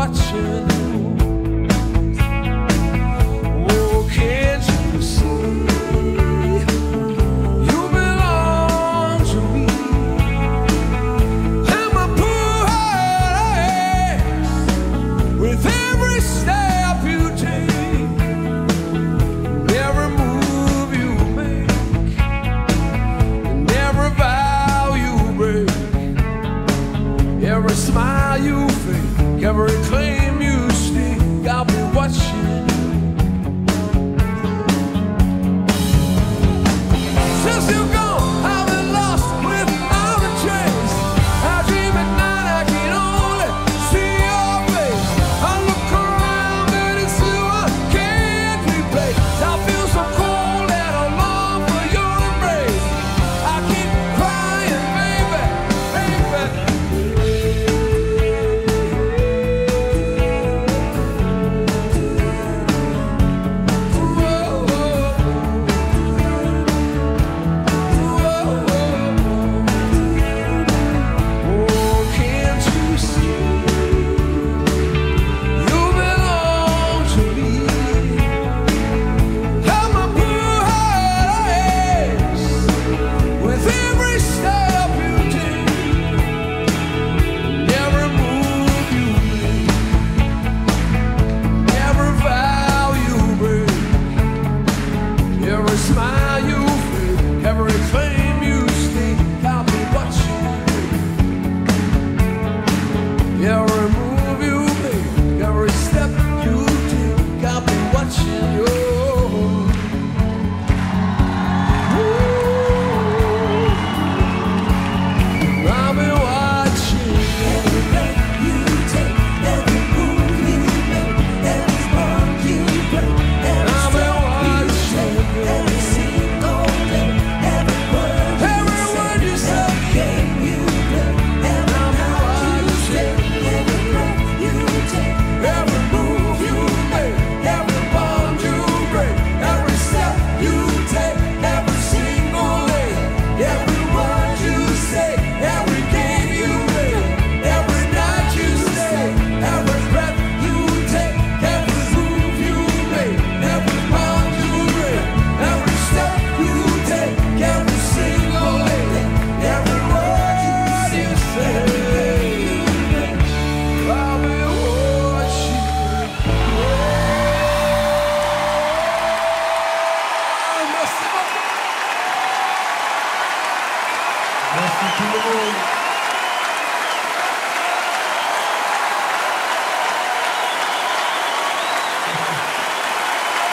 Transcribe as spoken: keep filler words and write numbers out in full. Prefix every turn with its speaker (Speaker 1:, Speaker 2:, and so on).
Speaker 1: watching you. Oh, can't you see? You belong to me. And my poor heart aches with every step you take, every move you make, and every vow you break, every smile you fake, every claim you stake. I'll be watching you. Since you're gone, I've been lost without a trace. I dream at night, I can only see your face. I look around and it's you I can't replace. I feel so cold and I long for your embrace. I keep crying, baby, baby. Every smile you fake, every claim you stake, I'll be watching you. Every move you make, every step you take, I'll be watching you. Ooh, I'll be watching every breath you take, every move you make, every spark you break, I'll be watching every single day, every word, every word you say, every game you play, every night you stay, every breath you take, every move you make, every bond you break, every step you take, every single day, every word you say, every game you play, every night you stay, every breath you take, every move you make, every bond you break, every step you take, every single day, every word you say, I'll be watching. Merci beaucoup. Merci tout le monde.